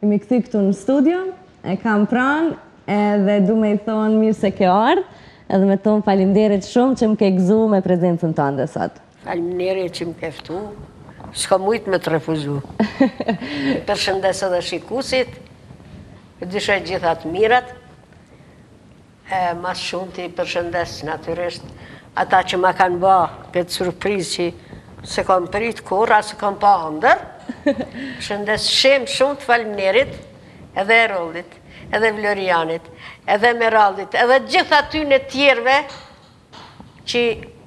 Jemi këthy këtu në studio, e kam pranë edhe du me I thonë mirë se ke ardhë, edhe me thonë faleminderit shumë që më ke gëzu me prezencën tënde sot. Faleminderit që më ke ftu, s'ka mujtë me të refuzu. Përshëndes edhe shikusit, dyshe gjithat mirat, mas shumë të I përshëndes natyrisht ata që ma kanë ba këtë surpriz që se kam prit kur, asë kam pa ndër. Përshëndes shumë të faleminderit, edhe Eroldit, edhe Vlorianit, edhe Meraldit, edhe gjitha ty në tjerve që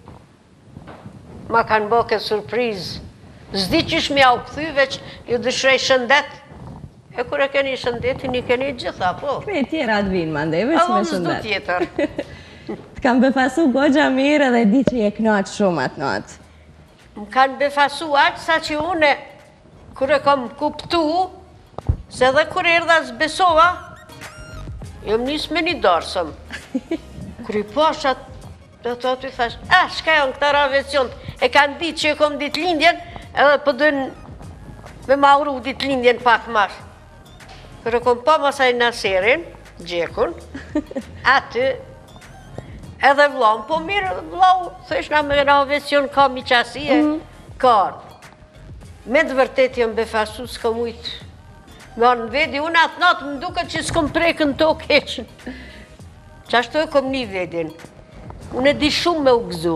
ma kanë bo këtë surpriz. Zdi qysh m'ja u këthy, veç ju dëshrej shëndet. E kur e keni shëndetin, I keni gjitha, po. Me tjera të vinë, mande, veç me shëndet. Zdu tjetër. Të kam befasu gogja mirë edhe di që je knaqë shumë atë natë. Më kanë befasu aqë sa që une, kur e kam kuptu, se dhe kur erdha zbesova, jom njës me një darsëm. Kur I pashat, dhe të aty thash, shka janë këta ravecion, e kanë ditë që e kom ditë lindjen, edhe përdojnë me ma uru ditë lindjen pak marë. Kur e kom pa masaj Naserin, gjekun, aty, edhe vlau, po mirë, vlau, thësh na me ravecion ka mi qasi e karë. Me të vërtet jam befasu, s'ka mujtë. Me anë në vedi, unë atë natë më duke që s'kom prekën të keqën. Qashtu e kom një vedin. Unë e di shumë me u gëzu.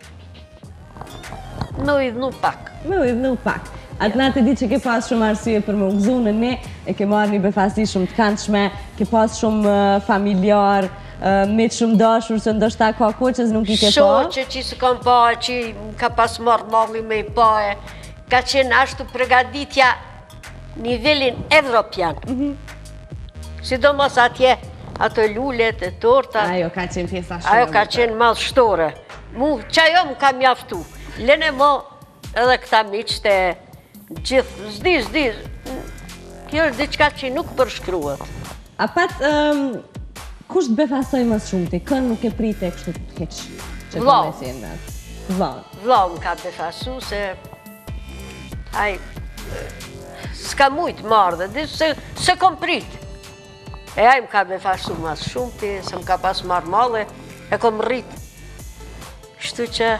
Me u idhnu pak. Me u idhnu pak. Atë natë e di që ke pas shumë arsye për me u gëzu në ne, e ke marrë një befasi shumë të këndshme, ke pas shumë familjar, me të shumë dashur, se ndoshta ka ko që nuk I ke pa. Shoqe që s'u kam pa, që ka pas marrë malli me I pae, ka qenë ashtu pregaditja nivelin evropian. Sidomos atje, ato lullet e torta. Ajo ka qenë pjesa shumë. Ajo ka qenë madhështore. Mu, qajo më ka mjaftu. Lene mo edhe këta miqët e gjithë, zdi, kjo është diçka që nuk përshkruat. A pat, kush të befasoj më shumë ti? Kënë nuk e prite e kështu të keq? Vlau. Vlau. Vlau më ka befasu se aj, s'ka mujtë marrë dhe se kom prit. E aj më ka befasu mas shumë ti, se më ka pas marrë male, e kom rrit. Shtu që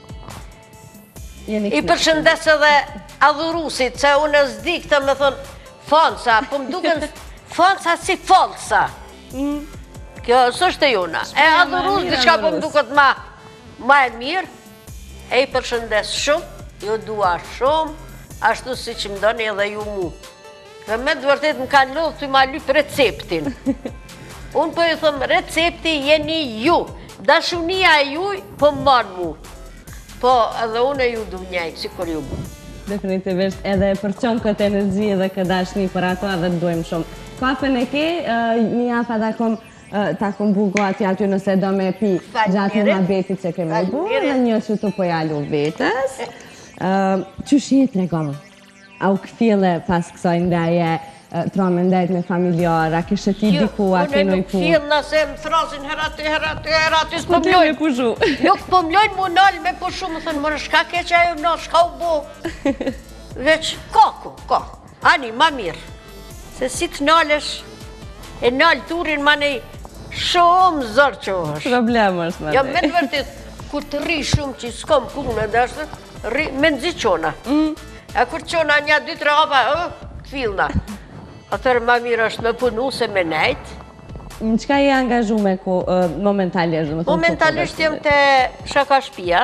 I përshëndes edhe adhurusit, se unë s'di këta me thonë falsa, po më duken falsa si falsa. Kjo s'është e jona. E adhurus, diçka po më duket ma e mirë, e I përshëndes shumë, ju dua shumë, ashtu si që më doni edhe ju mu. Dhe me të vërtet më kanë lodhë të ma lyp receptin. Unë po ju thëmë, recepti jeni ju, dashunia e juj po më banë mu. Po edhe unë e ju du njajtë, si kur ju bu. Definitivisht, edhe përqon këtë energji edhe këtë dashni për ato edhe të duhem shumë. Kafen e ke, një jafa ta kom bugo aty nëse do me pi gjatë në mabetit që keme bu, dhe një që tu po jalu vetës. Qysh je të regomë? A u këfile pas kësoj ndaje tromendajt me familjar, a kështë ti diku, a ke noj pu? Unë nuk filë nëse më thrasin herati, s'po mlojnë. Nuk po mlojnë mu nalë me pushu, më thënë, mërë shka ke që ajo në shka u bo. Veç, ka. Ani, ma mirë. Se si të nalësh, e nalë turin ma nej shumë zërë që është. Problem është, ma nej. Ja, me të vërtit, kur të rri shumë që s'kom punë dhe është, me nëzi qona. E kur qona një, 2-3 hapa, këfilna. Atërë ma mirë është me punu se me nejtë. Në qka I angazhu me momentalisht? Momentalisht jem të shaka shpia.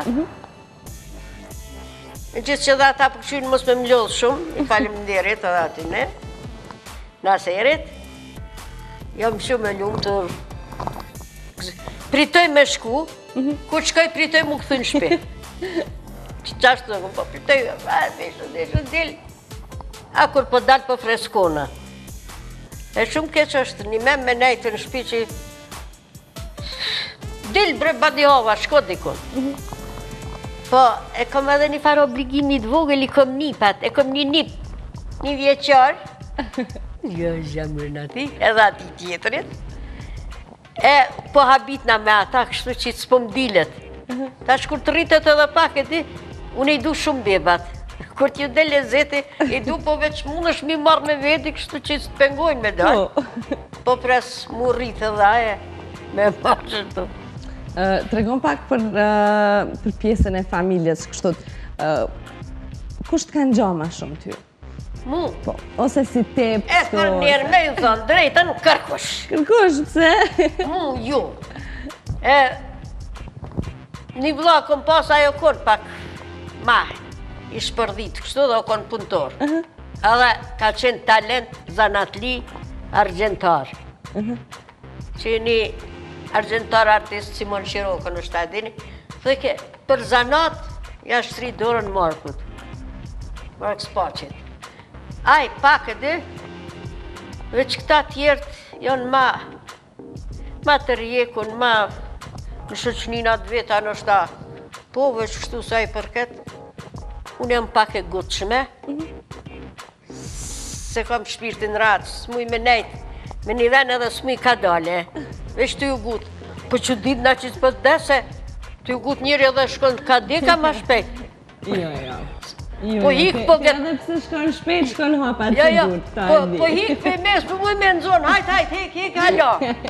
Në gjithë që dhe ata përqynë mos me mlodhë shumë, I faleminderit edhe aty ne, Naserit. Jam shumë e lumë të pritoj me shku, kur qkoj pritoj mu këthy në shpi. Qashtu dhe këmë po pritoj, veshë dil, a kur po dalë po freskona. E shumë keq është një me nejtë në shpi që dil bre badihova, shko dikun. Po, e kom edhe një farë obligimi të vogël, I kom nipat, e kom një nip, një vjeqar, jo, zemrën ati, edhe ati tjetërit, e po habitna me ata, kështu që s'po m'dilet. Ta shkur të rritet edhe pak, e di, unë I du shumë bebat. kur t'ju dhe lezeti, i du po veç mund është mi marrë me veti, kështu që të pengojnë me dalë. Po pres mu rritë edhe aje, me marrë qështu. Tregon pak për pjesën e familjes, kështu, kusht kanë gjo ma shumë ty? Mu? Po, ose si te E për njerë me ju thonë, drejten kërkush. Kërkush, pse? Mu, ju. Një vla kom pas ajo kon pak ma i shpërdit, kështu dhe o kon punëtor. Edhe ka qenë talent zanatli argentar. Që një argentar artist Simon Shiroko në shtadini, dhe ke për zanat jashtë 3 dorën markut. Mark Spacit. Aj, pak e dy, veç këta tjertë janë ma të rjekun, ma në shëqninat veta në shta. Po, veç kështu sa i përket, unë jam pak e gutshme, se kam shpirtin ratë, s'muj me nejtë, me një ven edhe s'muj ka dale, veç të ju gutë. Po që ditë na që s'pës dese, të ju gutë njëri edhe shkon ka deka ma shpejt. Jo. Po hik po gëtë. Edhe pse shkon shpejt, shkon hapa të gutë, ta e di. Po hik për mes, për muj me nëzonë, hajt, hik, halo.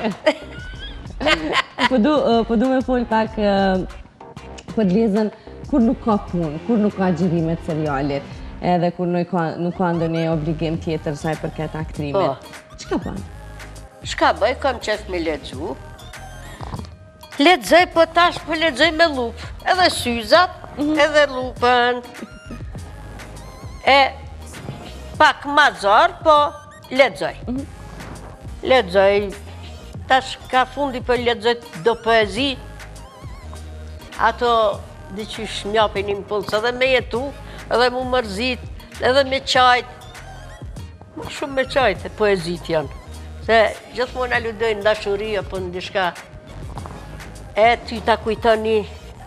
Po du me folë pak për lezën kur nuk ka punë, kur nuk ka gjirimet serialit, edhe kur nuk ka ndonjë obligim tjetër saj përket aktrimet. Çka bën? Shka bëj, kam qef me ledzu. Ledzoj, po tash po ledzoj me lup. Edhe syzat, edhe lupën. Pak ma zor, po ledzoj. Ledzoj. Tash ka fundi për ledzoj do poezi. Ato diqysh mjapin impuls edhe me jetu, edhe mu mërzit, edhe me qajt. Më shumë me qajt e poezit janë. Se gjithmonë aludojnë dashuri apo në dishka. Ty ta kujton një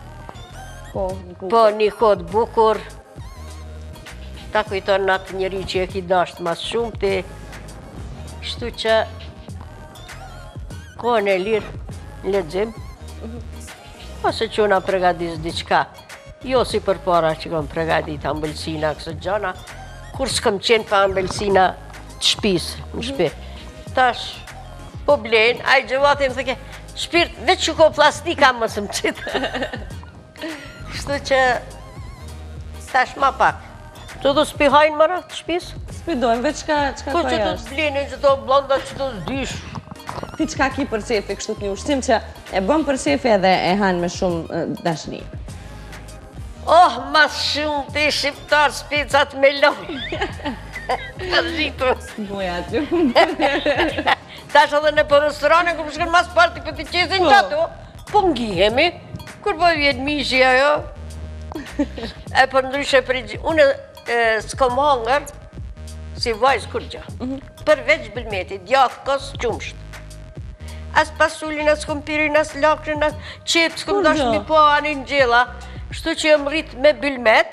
kohë bukur. Ta kujton në atë njëri që e ki dasht mas shumë ti. Kështu që kohën e lirë në ledzim. Ose që una pregadis diqka. Jo si për para që kam pregadit ambelsina kësë gjana. Kur s'kam qenë pa ambelsina të shpis në shpi. Tash, po blenë, a i gjëvatim thëke, shpirt, veç që ko plastika më së më qitë. Kështu që, tash ma pak. Që do s'pihajnë mëra të shpis? S'pidojnë, veç qka Po që do s'blenë, që do blonda, që do s'dysh. Ti qka ki për qefi kështu të një ushtim që e bën për qefi edhe e hanë me shumë dashni? Mas shumë ti shqiptar spicat me lojë. Të rritur. Boja të Tash edhe në për restorane, kërë shkën mas parti për të qesin që ato, po ngihemi, kur po vjetë mishi ajo. E për ndryshe për unë s'kom hangër, si vajzë kur gjë. Përveç bëlmeti, djakë kos qumsht. As pasullin, as kompirin, as lakrin, as qepë, s'kom dash një po anin gjela. Shtu që jëm rritë me bëlmet,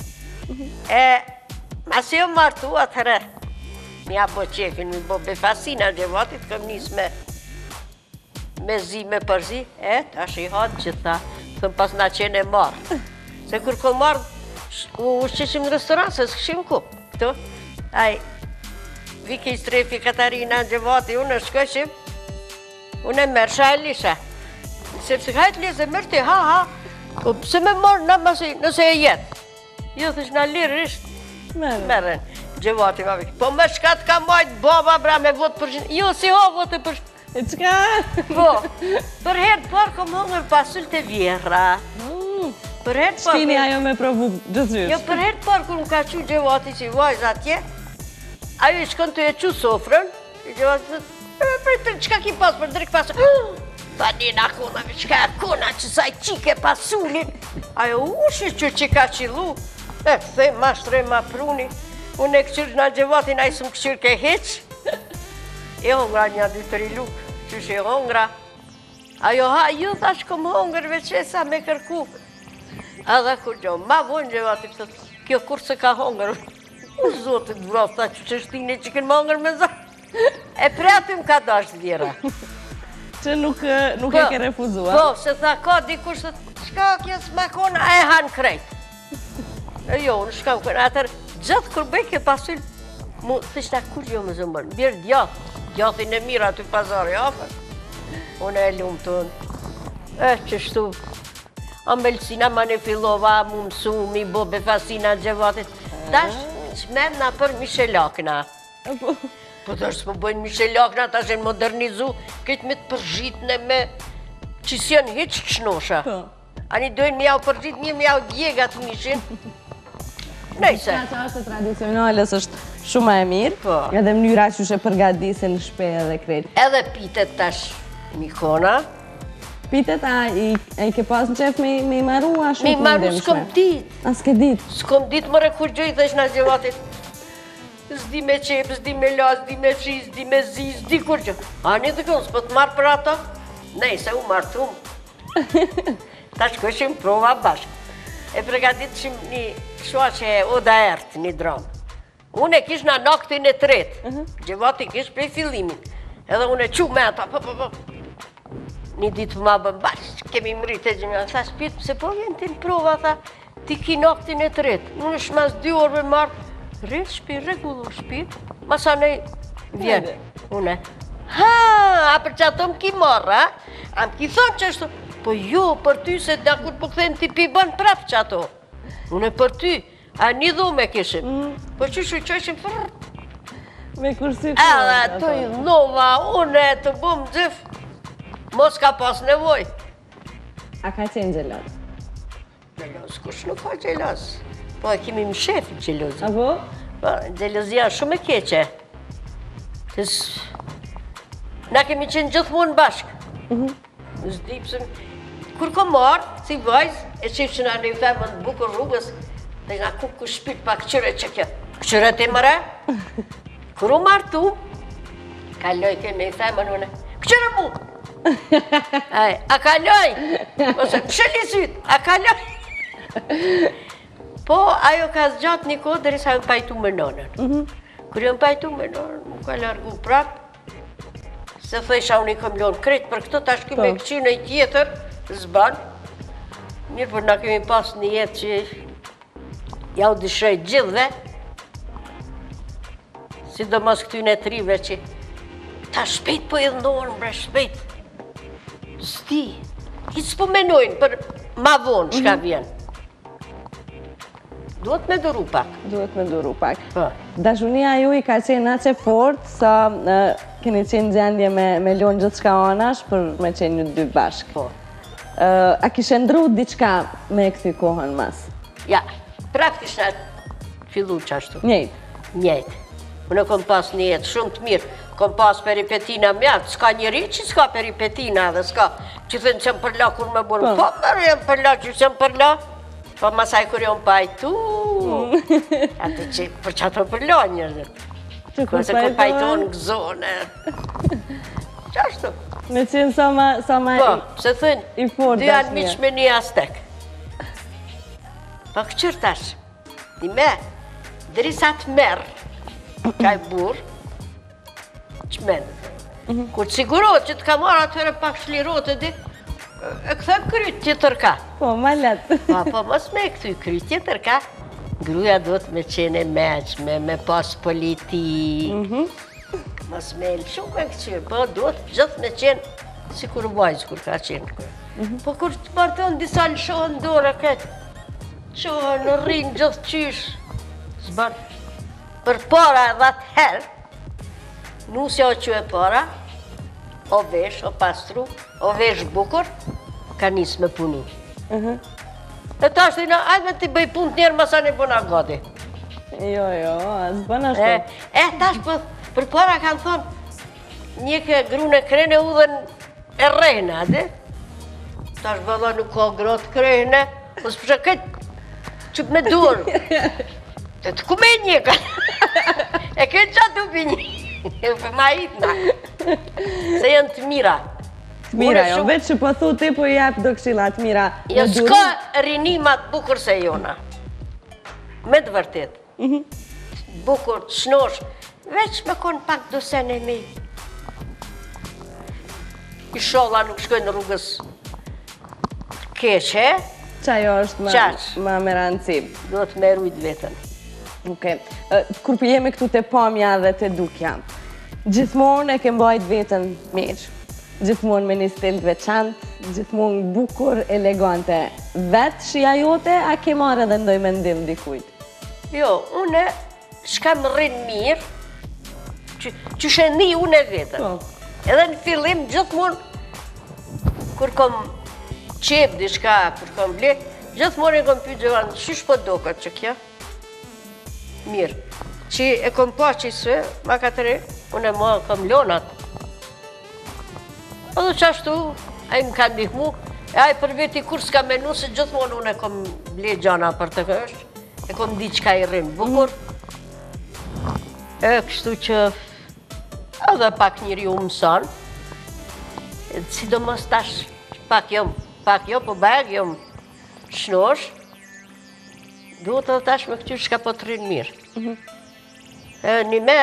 mas jëm martu atëre. Mja po qefin, mi bo befasina gjevatit, kam njës me zi, me përzi. Tash i hadë gjitha, thëm pas na qenë e marë. Se kur ko marë, u shqeshim në restoran, se s'këshim ku. Këto, aj, Viki Strefi, Katarina Gjevati, unë shkëshim, unë e mërësha e lisha. Sepse hajtë lise mërë ti, ha, pëse me marë në nëse e jetë. Jo, thësh në lirë ishtë, mërën. Gjevati ma Viki, po më shkat ka majtë baba bra me votë përshin. Jo, si ho votë e përshin. E qka? Po, për herë të parë kom hongër pasull të vjera. Shkini ajo me provu gjithysh. Jo, për herë të parë kur më ka qu Gjevati që i vajzë atje, ajo i shkon të e qu sofrën, i Gjevati të qka ki pas për drek pasur? Ta njëna kona, qka e kona që saj qike pasullin. Ajo ushi që ka qilu, thej ma shtrej ma pruni, unë e këqyrë në Gjevati, na i së më këqyrë ke heqë. E hongra një 2-3 lukë, qysh e hongra. Ajo ju thash kom hongër veqesa me kërku. Edhe kur gjo, ma vojnë Gjevati, kjo kur se ka hongër. U zotit vraf, ta që qështine që kënë hongër me zë. E pretim ka dash djera. Që nuk e ke refuzua. Po, se tha ka dikush të shka kjes me kona, e hanë krejt. E jo, unë shkam kërë, atër gjithë kur bëjke pasin, mu thishta kur jo më zëmbën, birë djathën e mirë aty pazari afer. Unë e lumë tonë, qështu, ambelësina ma në fillova, mu mësu, mi bo befasina gjevatit, tash qmemna për Michelakna. Po tash s'po bëjnë Michelakna, tash e në modernizu, këtë me të përgjitne me që s'janë heq qënosha. Ani dojnë me jau përgjit, një me jau djegat mishin. Nejse. Qa është tradicionales është shumë e mirë, edhe mënyra që shë përgatisin në shpe edhe krejt. Edhe pitet tash Mikona. Pitet, a i ke pas në qef me i maru a shumë Me i maru s'kom dit. A s'ke dit? S'kom dit mëre kur gjoj dhe shna gjevatit. S'di me qep, s'di me la, s'di me qi, s'di me zi, s'di kur gjoj. Ani dhe kënë, s'po të marrë për ato? Nejse, u martum. Ta shkëshim prova bashkë. E pregatit shim një shua që e oda ertë, një dramë. Unë e kish në noktin e tretë, gjevati kish prej fillimin. Edhe unë e qu me ata, një ditë ma bëm bashkë, kemi mërit e gjemja. Tha shpirë, se po vjen ti në prova, tha, ti ki noktin e tretë. Unë është mas 2 orë me marë, rrët shpirë, regullu shpirë, masa nej vjen. Unë e, a për që ato më ki marë, a më ki thonë që është, po jo, për ty se da kur po këthejmë ti pi banë prapë që ato. Unë e për ty, a një dhume kishim. Po që shu që ishim fërë. Me kursi kërë. Edhe të i dhova, unë e të bumë gjithë. Mos ka pas nevoj. A ka qenë gjelos? Gjelos, kush nuk ka gjelos. Po e kemi më shefi gjelozi. A po? Gjelozia shumë e keqe. Na kemi qenë gjithmonë bashkë. Zdipsëm, kur kom marrë, si vajzë, e qifë që nga në i femën në bukur rrugës, dhe nga ku shpit pa këqyre që kjo. Këqyre ti mëre? Kur u marrë tu, kaloj ke me i femën une, këqyre mu! A kaloj? Ose, pëshëlli sytë, a kaloj? Po, ajo ka zgjatë një kodë, dhe sa jënë pajtu me nonën. Kur jënë pajtu me nonën, mu ka largu prapë, se thësha unë i kom lonë kretë për këto, tash kemi këqynë i tjetër, zbanë. Mirë për nga kemi pas një jetë që ja u dyshrejt gjithve, sidomos këtyne trive që ta shpejt po i dhëndohen, bre shpejt. Sti, i s'po menojnë për ma vonë shka vjen. Duhet me duru pak. Duhet me duru pak. Dashunia ju i ka qenë aqe fort, sa keni qenë gjendje me lonë gjithë shka anash për me qenë një dy bashkë. A kishe ndru diqka me këthy kohën mas? Ja, praktisht në fillu qashtu. Njejt? Njejt. Unë kom pas një jetë shumë të mirë, kom pas peripetina mjatë, s'ka njëri që s'ka peripetina dhe s'ka që thënë që më përla kur me burë. Po, mërë jem përla që që më përla. Po masaj kur jo më pajtu, atë që për që ato përlo njërë. Kërse kur pajtu në gëzone. Qashtu? Me qenë sa ma po, se thënë, i fort dy janë miq me një aztek. Po këqër tash, di me, drisa të merë, kaj burë, që menë. Kur të sigurot që të ka marrë atyre pak shlirot e di, e këthe kryt tjetër ka. Po, ma letë. Po, mos me këthy kryt tjetër ka. Gruja do të me qene meqme, me pas politi. Mos me lë shumë me këqyrë, po do të gjithë me qenë si kur vajzë kur ka qenë. Po kur të martonë disa lëshohën dore këtë, qohën në rinë gjithë qysh. Zbanë, për para edhe të herë, nusja o që e para, o vesh, o pastru, o vesh bukur, ka njësë me punu. E ta është të në, ajme t'i bëj punë të njerë masa në bëna gati. Jo, s'bën ashtu. Ta është për para kanë thonë, një ke grune krene u dhe e rejnë, ade? Ta është vëlla nuk ka grotë krene, o s'pësha këtë që me durë. Të të kume një ka. E këtë qatë u për një. E për ma hitna. Se janë të mira. Të mira, jo, veç që po thu ti po jep do këshilla të mira. Jo, s'ka rinimat bukur se jona. Me të vërtet. Bukur, të shnosh, veç me konë pak dusen e mi. I sholla nuk shkojnë në rrugës keqe. ajo është më me rëndësi? Do të me rujt vetën. Kur për jemi këtu të pamja dhe të dukja, gjithmonë e ke mbajt vetën mirë, gjithmonë me një stil të veçantë, gjithmonë bukur, elegante. Vetë shia jote, a ke marrë edhe ndoj mendim dikujt? Jo, une shkam rrinë mirë, që shendi une vetën. Edhe në fillim gjithmonë, kur kom qep dishka, kur kom blek, gjithmonë e kom pyet Gjovan, shush po doket që kja? Mirë, që e kom pa që se, ma katëre, unë e ma kom lonat. Edhe që ashtu, a i më ka ndihmu, e a i për veti kur s'ka menu, se gjithmonë unë e kom ble gjana për të kështë, e kom di qka i rrinë bukur. E kështu që, edhe pak njëri u mëson, sidomos tash, pak jo, po bag, jo shnosh, duhet edhe tash me këty shka po të rinë mirë. Një me,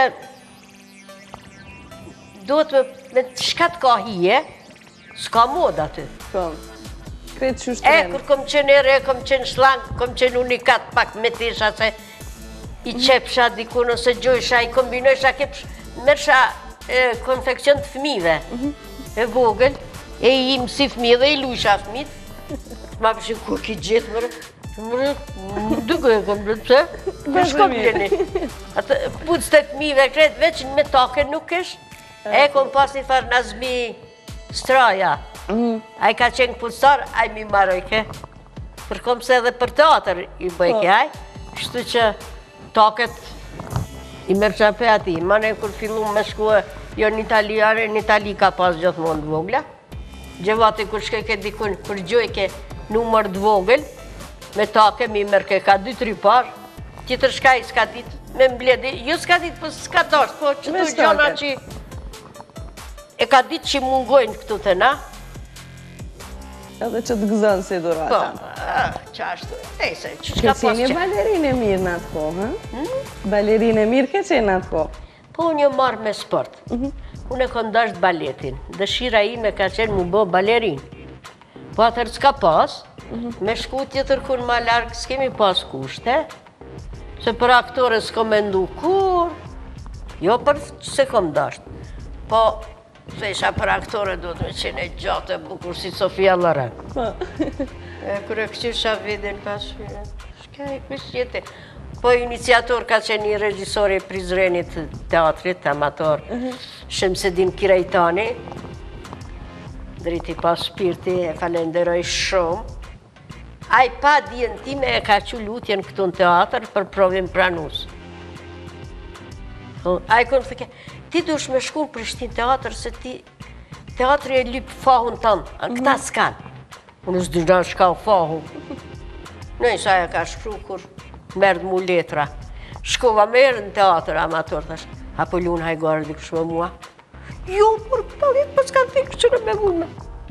duhet me shka të ka hije, s'ka mod aty. Kretë që shtrenë. Kur kom qenë ere, kom qenë shlang, kom qenë unikat pak me tesha, se i qepsha dikun ose gjojsha, i kombinojsha, mërësha konfekcion të fmive, e vogël, e i imë si fmi dhe i lujsha fmit, ma përshin ku ki gjithë mërë, duke e kom blëtë, pëse, për shko pleni. Putës të fmive kretë, veç me take nuk ish, e kom pas një farë nazmi straja. A i ka qenë këputsar, a i mi marojke, për kom se edhe për teatr i bëjke aj, kështu që taket i mërqa për ati. Mane kur fillu me shkua, jo në Itali ka pas gjithmonë të vogla. Gjevati kur shkeke dikun, kur gjojke numër të vogël, me take mi mërke ka 2-3 par, tjetër shka i s'ka dit, me mbledi, jo s'ka dit, po s'ka dasht, po që të gjona që e ka dit që mungojnë këtu të na. Edhe që të gëzonë si durata. Po, që ashtu, nejse, që shka pas që. Ke qenë balerinë e mirë në atë ko, hë? Balerinë e mirë ke qenë në atë ko? Po, unë jo marrë me sport. Unë e kom dasht baletin. Dëshira ime ka qenë mu bo balerinë. Po atër s'ka pas, me shku tjetër kur ma largë s'kemi pas kushte, se për aktore s'kom mendu kur, jo për se kom dasht. Po, se isha për aktore do të me qene gjatë e bukur si Sofia Loren. Kërë këqysha vidin pas fyre, shka e kështë jetë. Po iniciator ka qenë një regjisor i Prizrenit teatrit, amator, Shemsedin Kirajtani, driti pas shpirti, e falenderoj shumë. A i pa dijen time e ka që lutjen këtu në teatr për provim pranus. A i kënë thëke, ti dush me shku në Prishtin teatr, se ti teatri e lypë fahun tënë, këta s'kanë. Unë s'dyna shka u fahun. Nëjsa e ka shkru kur merdë mu letra. Shkova merë në teatr amator, thash, apo lunë hajgarë dhe këshme mua. Jo, për palit, për s'ka të këshme me mune.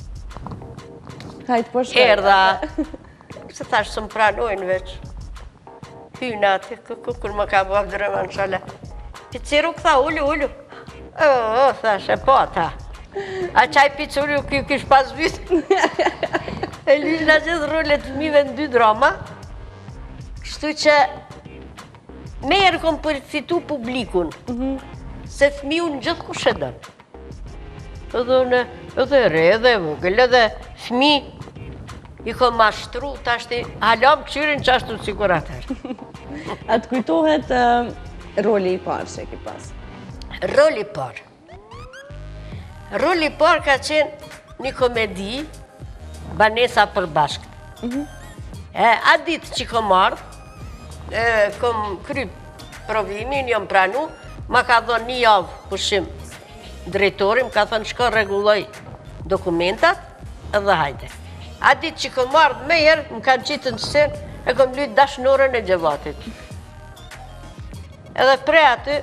Hajtë po shkaj. Erdha, se thash së më pranojnë veç. Hyna ati, kër më ka bo Abdurrahman Shala. Piciru këtha, ullu. Thash, e po ta. A qaj picuru kish pas vitë. E lyshna gjithë rollet të mive në 2 drama. Kështu që merë kom përfitu publikun, se fmiu në gjithë kush e dënë. Edhe re, edhe vogël, edhe fmi i kom mashtru, tashti halam këqyrin që ashtu sigur atër. A të kujtohet roli i parë që ki pas? Roli i parë. Roli i parë ka qenë një komedi, Banesa për bashkët. A ditë që kom ardhë, kom kry provimin, jom pranu, ma ka thonë 1 javë pushim drejtorim, ka thonë shko regulloj dokumentat edhe hajde. A ditë që kom ardhë me herë, më kanë qitë në scenë, e kom lytë dashnorën e Gjevatit. Edhe pre aty,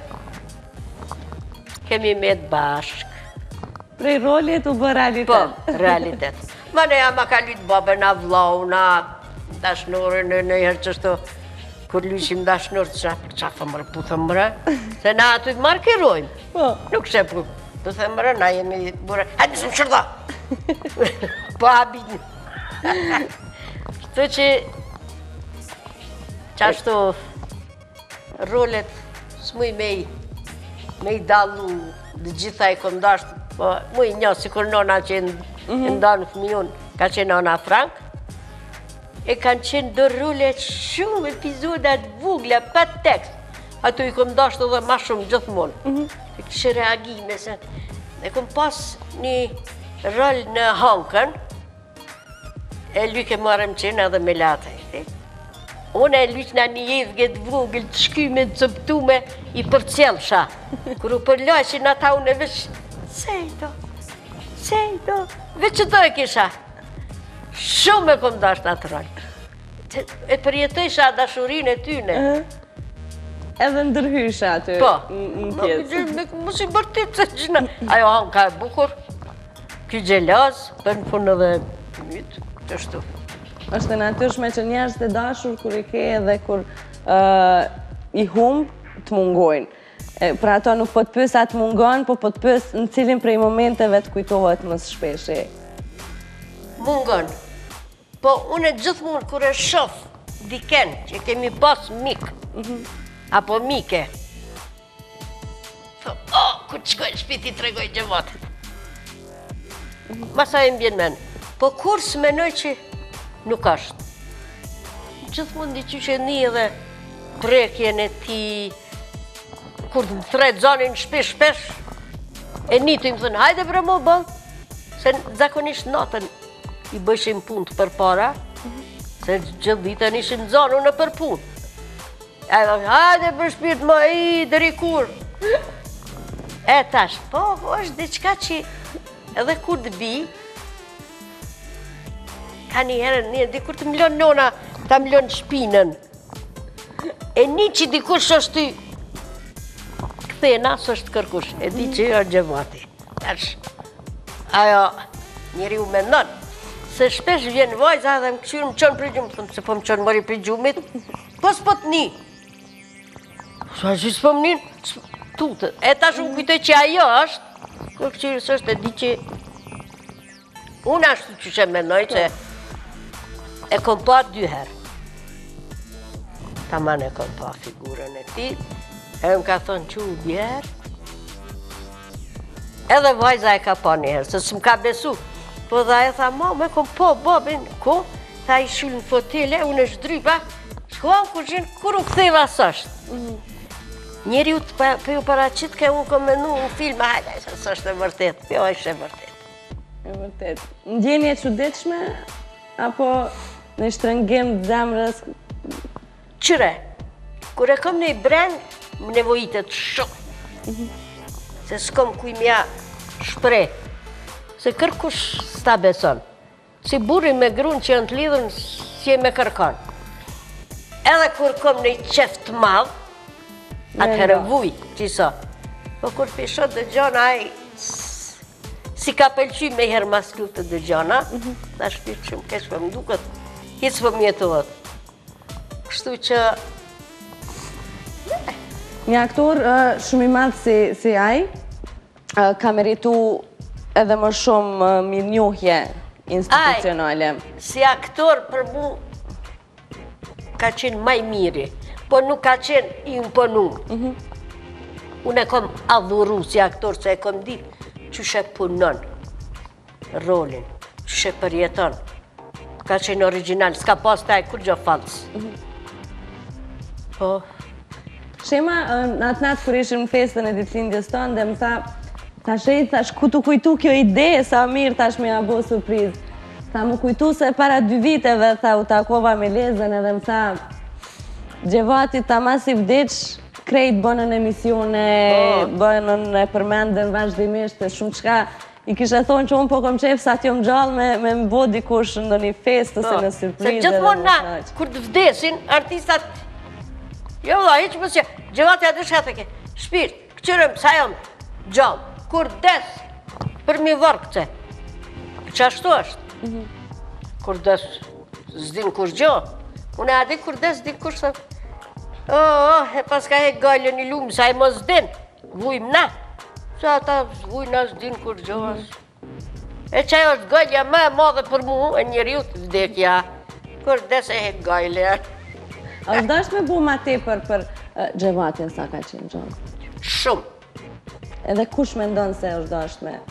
kemi met bashkë. Prej rolit u bë realitet? Po, realitet. Ma ne ma ka lytë babën a vlauna, dashnorën në herë qështu, kur lyshim dashnorë, qa thëmërë, pu thëmërë, se na aty të marrë kërojmë. Nuk se pu thëmërë, na jemi burë, hajtë nësë më shërda! Po abin. Të që ashtu rolet s'muj me i dalu dhe gjitha i kom dasht, po muj një, si kur nona që ndonë fëmijun, ka qenë nona Frank, e kanë qenë do rolet shumë epizodat vugla, pa tekst. Ato i kom dasht edhe ma shumë gjithmonë. E kështë reagime se... E kom pas një rol në Hankën, e lyke marëm qenë edhe me latë. Unë e lyqë në një jedhë të vogël, të shkyme, të cëptume, i për cjellë sha. Kër u përlojshin ata unë e veç, sejdo, veç që të e kisha. Shumë e kom dasht atë rol. E përjetojsha dashurin e tyne. Edhe ndërhysha aty në pjesë. Mos i bërtit se gjina. Ajo Hanka e bukur, ky gjelaz, për në punë edhe mytë, të shtu. Është e natyrshme që njerëz të dashur kur i ke edhe kur i humb të mungojnë. Pra ato nuk po të pyes atë mungon, po të pyes në cilin prej momenteve të kujtohet më së shpeshi. Mungon. Po unë gjithmonë kur e shoh diken që kemi pas mik, apo mike, thë, ku të shkoj në shpiti të regoj gjëmatit. Masa e mbjen men. Po kur s'menoj që nuk ashtë. Gjithmonë di që një edhe prekjen e ti, kur të më thret zonin shpesh, e një të më thënë, hajde bre mo bëllë, se zakonisht natën i bëshim punë për para, se gjithë ditën ishin zonë në për punë. E dhe, hajde për shpirt më i dëri kur. E tash, po, është diçka që edhe kur të bi, ka një herën, dikur të mlon nona, ta mlon shpinën. E një që dikush është ty, këthena, së është kërkush, e di që jo gjemati. Tash, ajo, njeri u mendon, se shpesh vjen vajza dhe më këshyrë më qonë për gjumë, thëmë se po më qonë mëri për gjumit, po s'po të një. Sa që s'po më një, tutë. E tash më kujtoj që ajo është, kërë këshyrës është e di që unë ashtu që që menoj që e kom pa 2 herë. Taman e kom pa figurën e ti, e më ka thonë që u bjerë, edhe vajza e ka pa një herë, se s'm ka besu. Po dhe e tha, me kom po babin, ko, ta i shullë në fotele, unë e shdrypa, shkoam kushin, kur u ktheva sashtë. Njeri u të për ju paracit, ke unë kom menu në film, hajde, se sashtë e vërtet, jo është e vërtet. E vërtet. Ndjenje çuditshme, apo në shtrëngim të zemrës? Qyre, kur e kom në i brend, më nevojitet shumë. Se s'kom kuj mja shprej. Se kërkush s'ta beson. Si burri me grunë që janë të lidhën, si e me kërkan. Edhe kur kom në i qeft të madhë, atëherë vuj, qisa. Po kur pishot dhe gjana, si ka pëlqy me herë mas lutë dhe gjana, ta shpirë shumë kesh për më duket, hisë për mjetohet. Kështu që... Një aktor shumë i madhë si aj, ka meritu edhe më shumë mirënjohje institucionale. Si aktor për mu ka qenë maj miri, po nuk ka qenë i imponu. Unë e kom adhuru si aktor, se e kom ditë që shë punon rolin, që shë përjeton. Ka qenë original, s'ka pas taj kur gjo falës. Po. Shema, në atë natë kur ishëm në festën e ditëlindjes tonë, dhe më thash ku të kujtu kjo ide, sa mirë tash me ja bo surprizë. Tha më kujtu se para 2 viteve, tha u takova me Lezën edhe më tha Gjevati ta mas i vdeq, krejt bënën emisione, bënën e përmendën vazhdimisht, e shumë qka i kisha thonë që unë po kom qef sa t'jo më gjallë me më bo dikush në një festë ose në surprizë. Se gjithmonë na, kur të vdesin, artistat, jo vla, hiq mësja, Gjevati atë shka ke, shpirt, këqyrëm, sa jam gjallë. Kur des, për mi vërë këte, që ashtu është. Kur des, s'din kur gjo. Unë e adi kur des, s'din kur së... e pas ka hek gallën i lumë, sa e mos s'din, vujmë na. Sa ata vujna s'din kur gjo. E qaj është gallja me madhe për mu, e njeriut vdekja. kur dese hek gajle. është dashur me bu ma tepër për Xhevatin sa ka qenë gjatë? Shumë. Edhe kush mendon se është dashur me...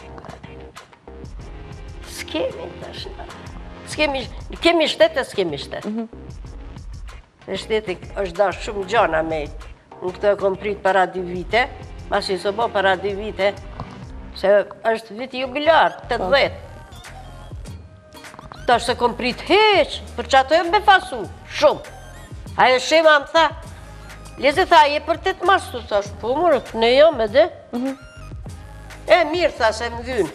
S'kemi tash. Kemi shtet e s'kemi shtet. E shteti është dashur shumë gjana me. Unë këtë e kom prit para 2 vite, masi së po para 2 vite, se është viti jubilar, 80. Tash se kom prit heq, për që ato e me fasu, shumë. Ajo shema më tha, lezi tha, je për 8 mars, tu thash, po mërët, ne jam edhe. E mirë, tha, se më vynë.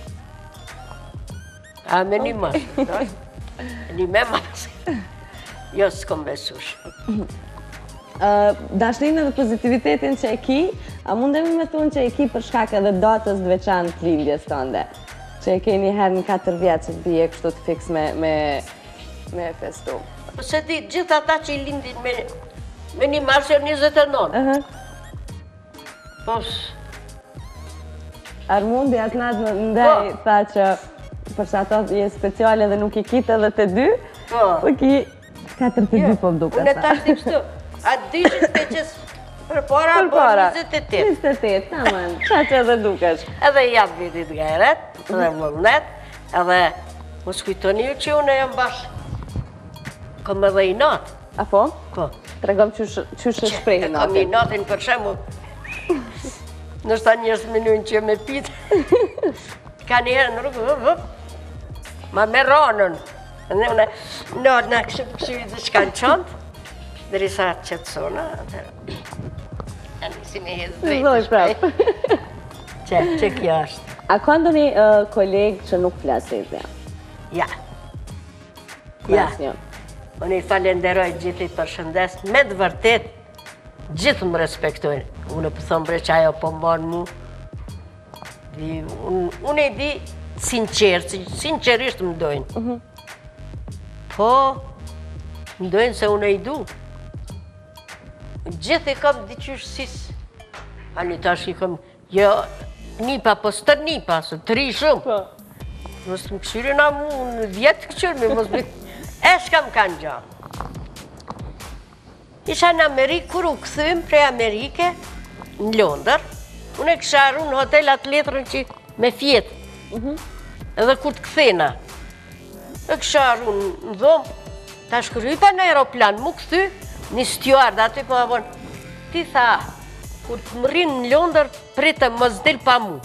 A me një mars, një me mars. Jo, s'kom besush. Dashurinë dhe pozitivitetin që e ki, a mundemi me thonë që e ki për shkak edhe datës të veçantë të lindjes tënde? Që e ke një herë në 4 vjetë që të bije kështu të fiks me festu? Se di, gjithë ata që i lindin me një mars e 29. Pos... Armundi atë natë më ndaj tha që përsa ato je speciale dhe nuk i kitë edhe të 2, po ki 4 të 2 po më duke. Unë e tash t'i kështu, atë dyshit ke qësë për para, po 28. 28, tamam, qa që edhe dukesh. Edhe jam vitit gajret, edhe vullnet, edhe mos kujtoni ju që unë e jam bashkë. Kom edhe i natë. A po? Ko? Tregom qysh e shprejhi natin. Kom i natin për shemë, nështë ta njërës minuin që me pitë. Ka njerë në rrugë, ma me ranën. Në kështu i dhe shka në qantë, dhe risa qëtësona, në nisi me hezë drejtë shpej. Që kja është. A ka ndonjë kolegë që nuk flasë i dhe? Ja. Unë i falenderoj gjithë i përshëndes, me të vërtet, gjithë më respektojnë. Unë për thonë bre që ajo po mbanë mu. Unë e di sinqerisht më dojnë. Po, më dojnë se unë e i du. Gjithë i kam diqysh sis. Ani tash i kam, jo, nipa, po së tër nipa, së 3 shumë. Mos më këshyri na mu, në 10 këqyrmi, mos më... E shkam kanë gjanë. Isha në Amerikë, kur u këthym prej Amerike, në Londër, unë e kësha arru në hotel atë letrën që me fjetë. Edhe kur të këthena. E kësha arru në dhomë, ta shkrypa në aeroplan, mu këthy, një stjuard aty po më vonë. Ti tha, kur të më rinë në Londër, pritë mos del pa mu.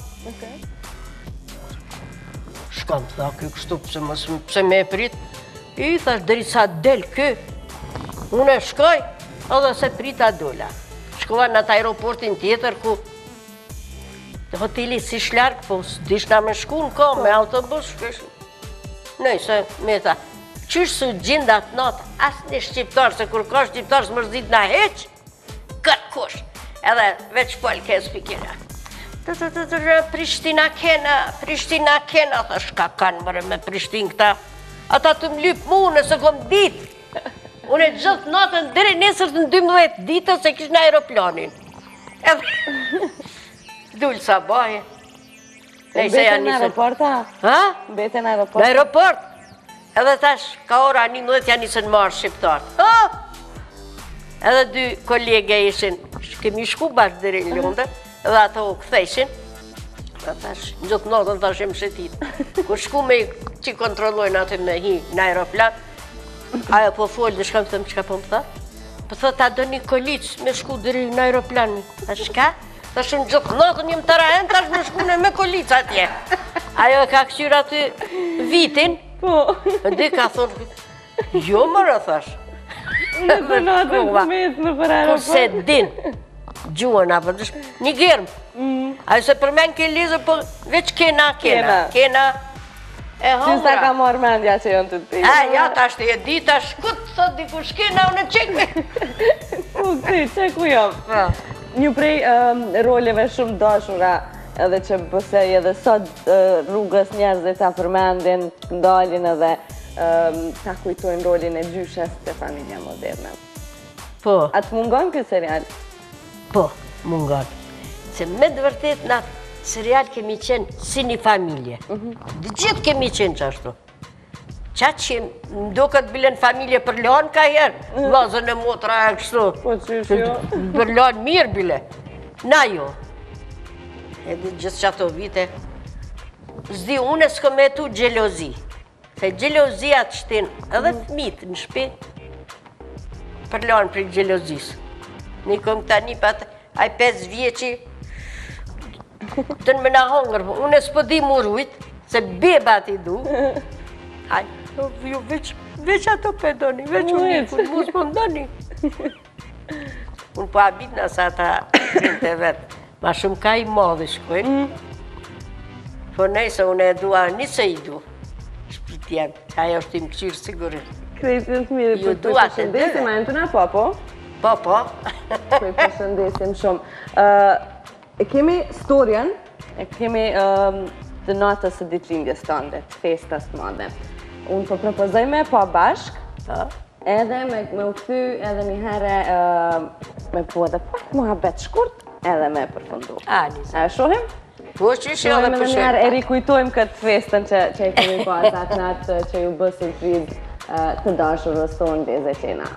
Shkam, tha, kjo kështu pëse me e pritë. I thash, dheri sa del kë, unë e shkoj, edhe se prita dola. Shkova në atë aeroportin tjetër ku hoteli si shlarkë, po s'dishna me shku në ko, me autobus shkesh. Nëjse, me tha, qysh su gjinda atë natë, asë një shqiptarë, se kur ka shqiptarë së mërzit na heq, kërkush, edhe veç folë kësë pikira. Prishtina kena, thash, ka kanë mërë me Prishtin këta. Ata të më lypë mu nëse kom ditë. Unë e gjithë natën dhere nesër të në 12 ditë se kishë në aeroplanin. Edhe dullë sa baje. Bete në aeroporta? Ha? Bete në aeroporta? Në aeroport. Edhe tash, ka ora 11 janë nisën marë shqiptarë. Edhe 2 kolege ishin, kemi shku bashkë dhere në Londër, edhe ato u këtheshin. Tash, në gjithë natën tash e më shetit. Kur shku me që kontrollojnë atë me hi në aeroplan, ajo po folë dhe shkam të thëmë qka po më tha. Po thot, a do një kolicë me shku dheri në aeroplan. A shka? Tash në gjithë natën jem të rahen, tash me shku në me kolicë atje. Ajo e ka këqyr aty vitin. Po. Ndi ka thonë, jo mërë, thash. Unë të natën të metë në për aeroport. Po se din, gjuën apë, një gërmë. Ajo se për men ke lizë, po veç kena. E hongra. Qysa ka marrë mendja që jonë të ti? Ja, tash të e di, tash këtë thot dikush kena, unë qekme. U këti, qeku jam. Një prej roleve shumë dashura, edhe që bësej edhe sot rrugës njerëzit ta përmendin, ndalin edhe ta kujtojnë rolin e gjyshes të familja moderne. Po. A të mungon këtë serial? Po, mungon. Se me të vërtet në serial kemi qenë si një familje. Dhe gjithë kemi qenë që ashtu. Qa që më do këtë bilen familje për lanë ka herë, lazën e motra e kështu. Po qysh jo. Për lanë mirë bile. Na jo. Edhe gjithë që ato vite. Zdi, unë e s'ko me tu gjelozi. Se gjelozia të shtin edhe fmit në shpi për lanë për gjelozis. Një kom këta një patë, aj 5 vjeqi, të në me na hongër, unë e s'po di murujt, se beba ti du. Aj, ju veç ato pedoni, veç unë mu s'po mdoni. Unë po abit nësa ata të vetë, ma shumë ka i modhi shkojnë. Po nejse, unë e dua, njëse i du. Shpitjem, ajo është i më këqyrë sigurisht. Krejtë të mirë, për të përshëndesim, a e në të nga po? Po. Për përshëndesim shumë. E kemi storjen, e kemi të natës së ditëlindjes tënde, të festas të madhe. Unë po propozoj me pa bashk, edhe me u kthy edhe një herë me po edhe pak muhabet shkurt, edhe me përfundu. A e shohim? Po që shë edhe për shërë. E rikujtojmë këtë festën që e kemi pas atë natë që ju bë surpriz të dashurës tonë Leze Qena.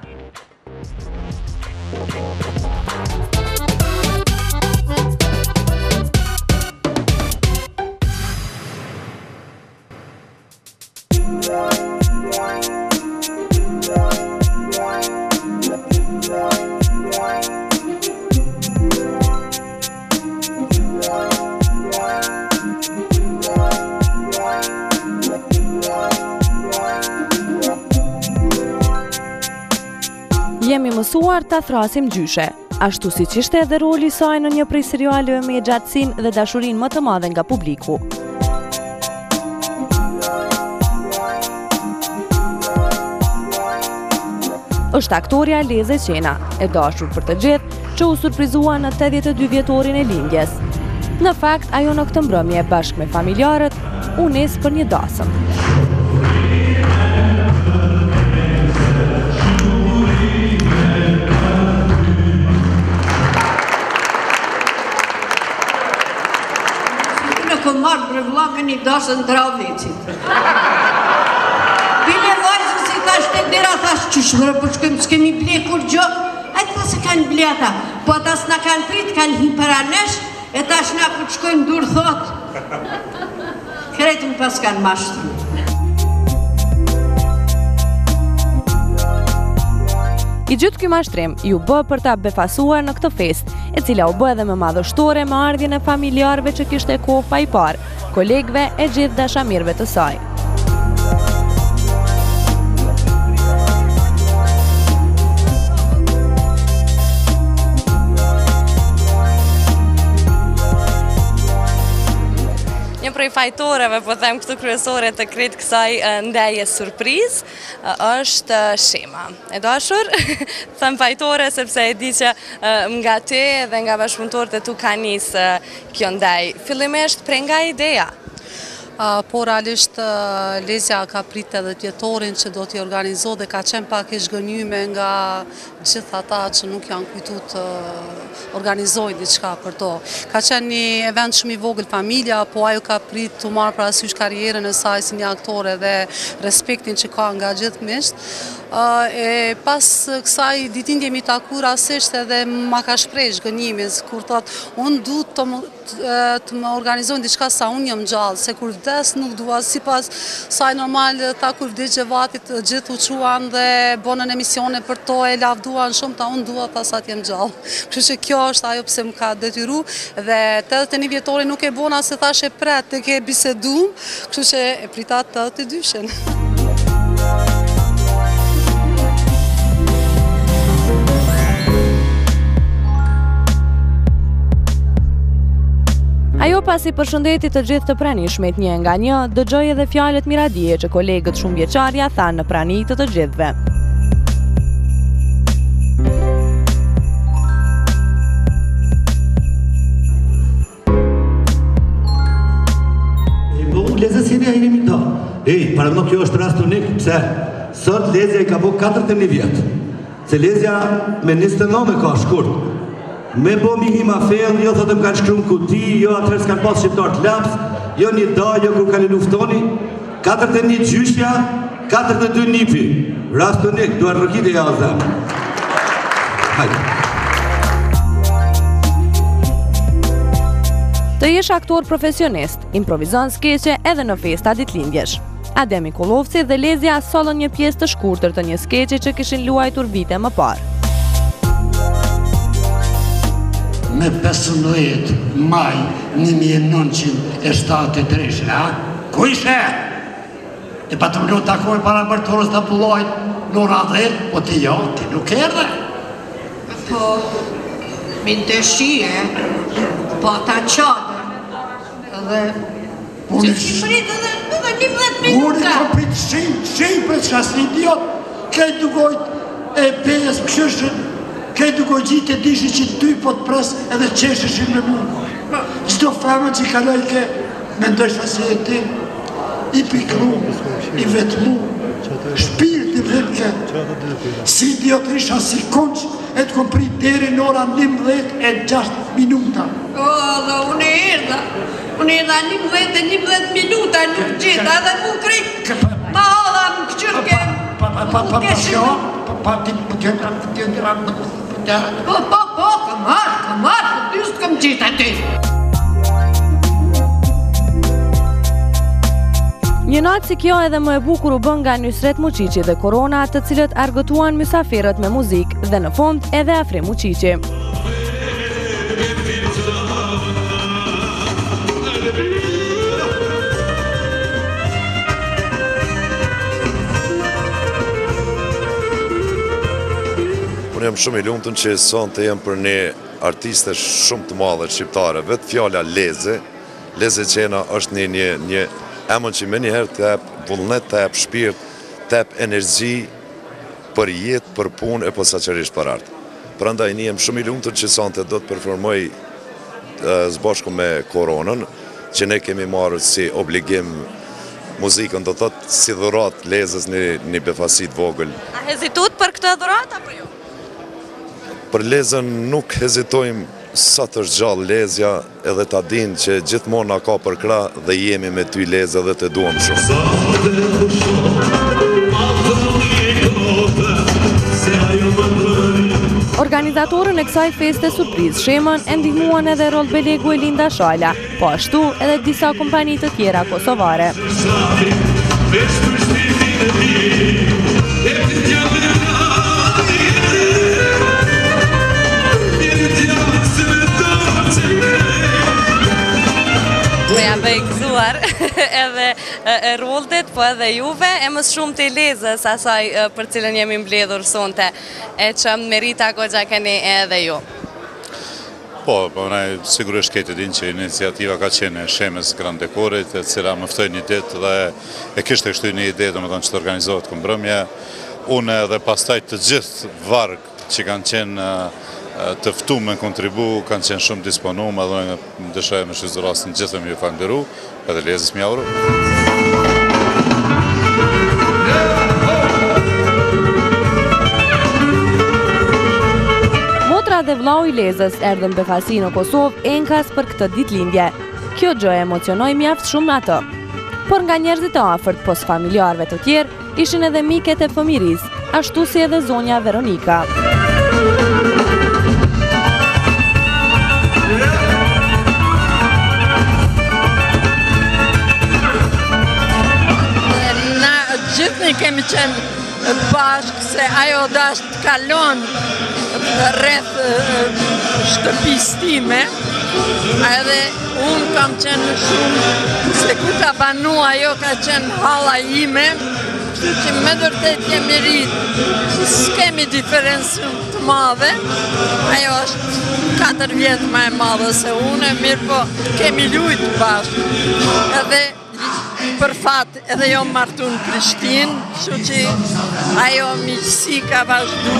Jemi mësuar të thrasim gjyshe, ashtu si që ishte edhe roli saj në një prej serialeve me gjatësin dhe dashurin më të madhe nga publiku. Është aktoria Leze Qena, e dashur për të gjithë, që u surprizua në 82 vjetorin e lindjes. Në fakt, ajo në këtë mbrëmje bashkë me familjarët, u nis për një dasëm. Ko marrë për vla me një dasën të ravecit. Bile vajzë si ta shte dira, thash që shmërë për shkëm s'kemi ble kur gjo, a ta se kanë ble ata, po ata s'na kanë prit, kanë hi për anesh, e ta shna për shkojmë dur thot. Kretë më pas kanë mashtru. I gjithë ky mashtrim ju bë për ta befasuar në këtë fest, e cila u bë edhe më madhështore me ardhjen e familjarëve që kishte kohë pa i parë, kolegëve e gjithë dashamirëve të saj. Një prej fajtoreve, po them këtu kryesore të krejt kësaj ndeje surpriz, është Shema. E dashur, them fajtore sepse e di që nga te dhe nga bashkëpunëtorët e tu ka nisë kjo ndej. Fillimisht prej nga ideja. Po realisht Lezja ka prit edhe tjetorin që do t'i organizo dhe ka qenë pak e zhgënjyme nga gjithë ata që nuk janë kujtu të organizojnë diçka për to. Ka qenë një event shumë i vogël familja, po ajo ka prit të marrë parasysh karrierën e saj si një aktore dhe respektin që ka nga gjithë miqt. E pas kësaj ditindje mi taku rasisht edhe ma ka shprej zhgënjimin, kur thot, unë du të më organizojnë diçka sa unë jam gjallë, se kur vdes nuk dua, si pas saj normal ta kur vdes Gjevatit gjithë u quan dhe bonën emisione për to, e lavduan shumë, ta unë dua ta sa t'jem gjallë. Kështu që kjo është ajo pse më ka detyru dhe 81 vjetori nuk e bona se thash e pret të ke bisedum, kështu që e pritat 82-shen. Ajo pasi përshëndetit të gjithë të pranishmit një nga një, dëgjoj edhe fjalët miradije që kolegët shumë vjeçarja thanë në prani të të gjithëve. Po, Lezja si e jemi ta. Para më kjo është rast unik, pse sot Lezja i ka po 41 vjetë. Se Lezja me 29 ka shkurt. Me bo mi hima fel, jo thotë më kanë shkru në kuti, jo atërës kanë pas shqiptar të laps, jo një da, jo kur kanë luftoni. 41 gjyshja 42 nipi. Rastonik, duar rëkit e jazem. Hajde. Të jesh aktor profesionist, improvizon skeqe edhe në festa ditëlindjesh. Ademi Kollovci dhe Lezja sollën një pjesë të shkurtër të një skeqe që kishin luajtur vite më parë. Me 15 maj 1973, ku ishe? E pa të më lutë takoj para mërtorës të pullojt në radhet, po ti jo, ti nuk erdhe. Po, mi të shie, po ta qadë, edhe që shqipërit edhe 11 minuta. Unë të pëjtë shqipë, që asë një idiot, kejtë dugojt e pejes këshëshën, kejtë dugojt gjitë e dishë që ty po të presë edhe qeshëshin me mu. Qdo fama që kaloj ke, me ndojshë asë e ti, i pikru, i vetëmu, shpirt i vetëke, si idiotrisha si konç, e të kompri deri në ora 11:06 minuta. O, dhe unë e erda 11 minuta nuk gjitha dhe mu krejt ma odha më këqyrke Po, këmar, dystë këm gjitha ty. Një natë si kjo edhe më e bukur u bën nga Nusret Muqiqi dhe Korona, të cilët argëtuan mysafirët me muzikë dhe në fund edhe Afrim Muqiqi. Unë jam shumë i lumëtën që sonte jem për një artiste shumë të madhe shqiptare. Vetë fjalla Leze Qena është një emën që me njëherë të ep vullnet, të ep shpirt, të ep energji për jetë, për punë e posaçërisht për artë. Prandaj një jem shumë i lumëtën që sonte do të performoj zbashku me Koronën, që ne kemi marrë si obligim muzikën, do thotë si dhurat Lezës një befasit vogël. A hezitut për këtë dhurat apo jo? Për Lezën nuk hezitojmë sa të është gjallë Lezja, edhe ta din që gjithmonë na ka për krah dhe jemi me ty Lezë dhe të duam shumë. Organizatorën e kësaj feste surprizë Shemën e ndihmuan edhe Roll Belegu e Linda Shala, po ashtu edhe disa kompani të tjera kosovare. Me ja gëzuar edhe Rolltit, po edhe juve, e mësë shumë të Lezës asaj për cilën jemi mbledhur sonte, e që merita goxha keni edhe ju. Po, ne sigurisht këtë din që iniciativa ka qenë Shemës Grand Decorit, e cila më ftoi një ditë dhe e kishte kështu një ide, domethënë që të organizohet këmbrëmje. Unë edhe pastaj të gjithë varg që kanë qenë të ftu me kontribu, kanë qenë shumë disponuar, dhe më dëshoj me shfrytëzuar rastin gjithëm ju falënderu, edhe Lezës mjauru. Motra dhe vllau i Lezës erdhën befasi në Kosovë enkas për këtë ditëlindje. Kjo gjë emocionoi mjaft shumë atë. Por nga njerëzit e afërt pos familjarëve të tjerë ishin edhe miket e fëmirisë, ashtu si edhe zonja Veronika. Gjithë kemi qenë bashkë se ajo dash të kalon rreth shtëpisë time, edhe unë kam qenë shumë, se ku ka banu ajo ka qenë halla ime, kështu që me vërtet jemi rritë, s'kemi diferencë të madhe, ajo është 4 vjetë më e madhe se unë, mirë po kemi lujtë bashkë, edhe për fat edhe jo martu në Prishtinë, kështu që ajo miqësi ka vazhdu.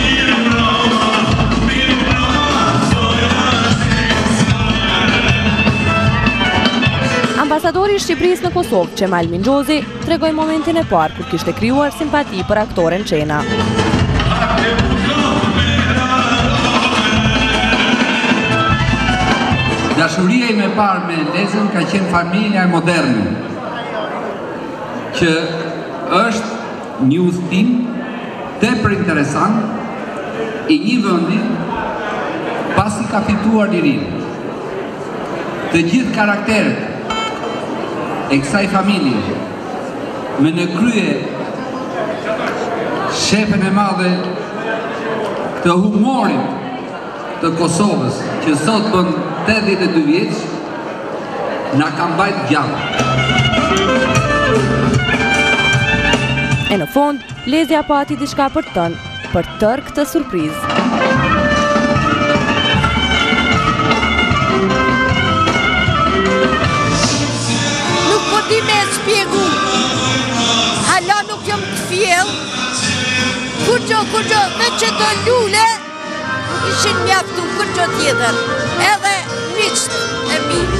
Ambasadori i Shqipërisë në Kosovë, Qemal Mingjozi, tregoi momentin e parë kur kishte krijuar simpati për aktoren Qena. Dashuria ime e parë me Lezën ka qenë familja moderne, që është një udhëtim tepër interesant i një vendi pasi ka fituar lirinë. Të gjithë karakteret e kësaj familje me në krye shefen e madhe të humorit të Kosovës që sot bën 82 vjeç na ka mbajt gjallë. E në fund, Lezja pati diçka për tënë, për tërë këtë surprizë. Nuk po di me shpjegu. Hala nuk jam këfjell. Kur gjo, me që të lule, ishin mjaftu kur gjo tjetër. Edhe miqt e mirë.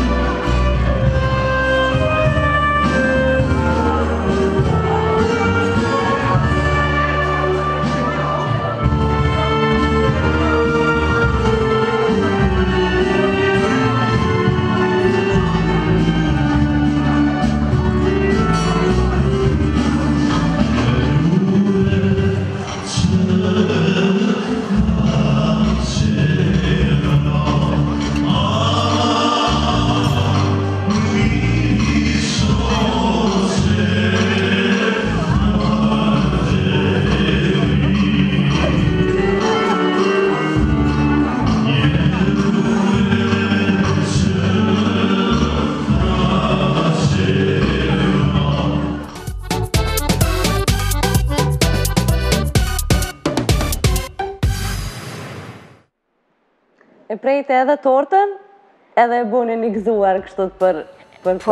E prejte edhe tortën, edhe e bune një gëzuar kështot për Po,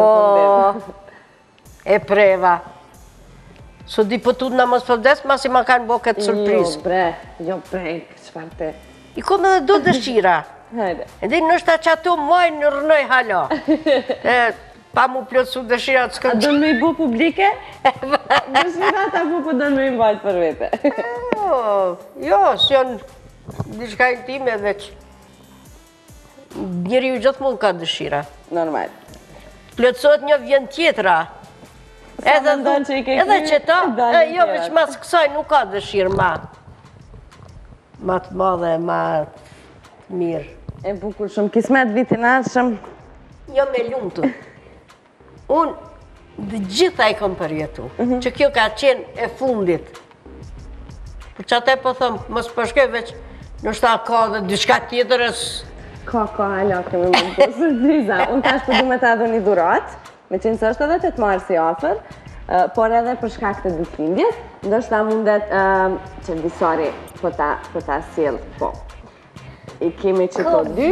e preva. So di pëtut në mos përdes, ma si ma kanë bo këtë surpriz. Jo bre, qëfar te. I kom edhe do dëshira. Hajde. Edhe nështë që ato majnë në rënoj hala. Pa mu plotësu dëshira të A dënë me i bu publike? Dëshira ta bu për dënë me i mbajtë për vete. Jo, së janë diçka intime veç. Njëri ju gjithmonë ka dëshira. Normal. Plotësot një vjen tjetra. Edhe që ta, jo, veç mas kësaj nuk ka dëshirë ma. Ma të madhe, ma të mirë. E bukur shumë, kismet vitin arshëm. Jo me lumëtu. Unë dhe gjitha i kom përjetu, që kjo ka qenë e fundit. Për që ate po thëmë, mos përshkej veç, nështë ta ka dhe diçka tjetërës. Ka, hala, kemi më të surpriza. Unë tash përdu me ta edhe një dhurat, me qenë së është edhe të të marë si ofër, por edhe për shkak të ditëlindjes, ndoshta mundet që visari po ta sjell, po. I kemi që të dy.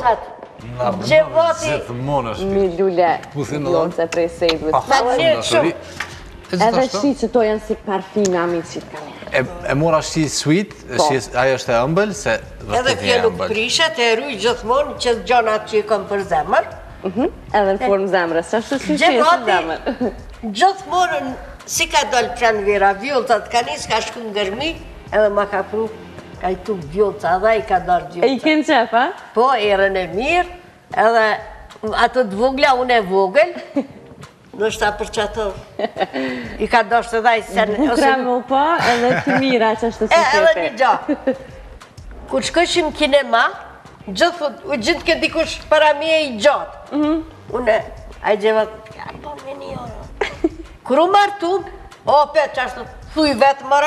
Gjevati. Mi lule, vjolce prej sejtëve. Falënderit shumë. Edhe shi që to janë si parfina, mi qitë kanë. E mora shi sweet, ajo është e ëmbël, se edhe kjo nuk prishet, e rruj gjithmonë që gjonat që i kom për zemër. Edhe në formë zemrës, që është shi që e së zemër. Gjithmonë, si ka dollë pranë vera, vjollëtat ka njës, ka shku në gërmi, edhe ma ka pru, ka i tuk vjollëta, dhe i ka dorë vjollëta. E i kënë qef, a? Po, erën e mirë, edhe ato të vogla, unë e vogël, nështë ta për që ato, i ka doshtë edhe i sen... Kremu po, edhe të mira që është të si edhe një gjo. Kur shkëshim kinema, gjithë këtë dikush para mi e i gjatë. Une, a i gjevat, ja, po me një orë. Kur u martu, ope, që ashtu, thuj vetë mëra.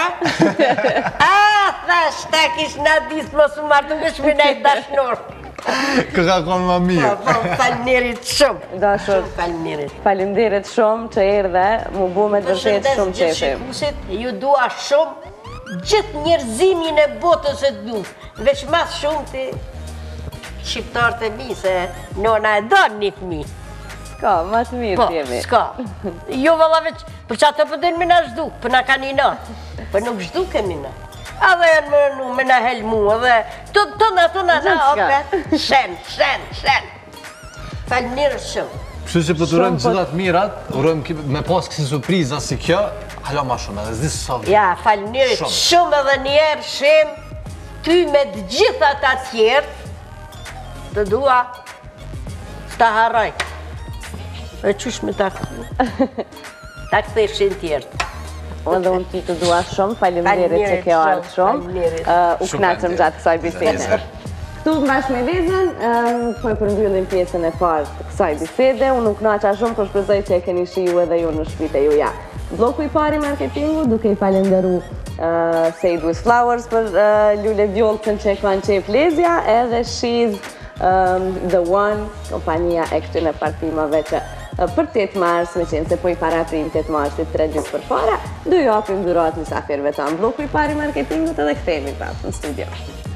Thash, ta kish në disë mos u martu, kësh me nejtë dashnor. Këka konë më mirë. Po, falimderit shumë. Dashur, falimderit shumë që erdhe, mu bu me dërtet shumë qefi. Ju dua shumë, gjithë njerëzimin e botës e du. Veç mas shumë të shqiptarët e mi, se nona e donë një fëmi. Ska, ma të mirë t'jemi. Po, ska. Jo valla veç, për që ato përdojnë me na zhduk, për na ka një natë. Për nuk zhdukemi na. A dhe janë më në me na helmu, dhe tona na opet, shen. Falimderit shumë. Kështu që për të urojmë gjithat mirat, urojmë me pas kësi surpriza si kjo, hala ma shumë, edhe zdi së vjetë. Ja, falimderit shumë edhe njerë shem, ty me të gjitha ta tjertë, të dua të harroj. E qysh me ta këtheshin tjertë. Edhe unë ty të dua shumë, faleminderit që ke ardhur shumë. U kënaqëm gjatë kësaj bisede. Këtu bashkë me Lezën, po e përmbyllim pjesën e parë të kësaj bisede. Unë u kënaqa shumë, por shpresoj që e keni shiju edhe ju në shtëpitë juaja. Bloku i parë i marketingu, duke i falenderu Said with Flowers për lule vjollcën që e kanë qef Lezja, edhe She's the One, kompania e këtyre parfimave që për 8 mars, me qenë se po i paraprim 8 marsit 3 ditë për para, do ju apim dhurat mysafirëve tanë. Bloku i parë i marketingut edhe kthehemi prapë në studio.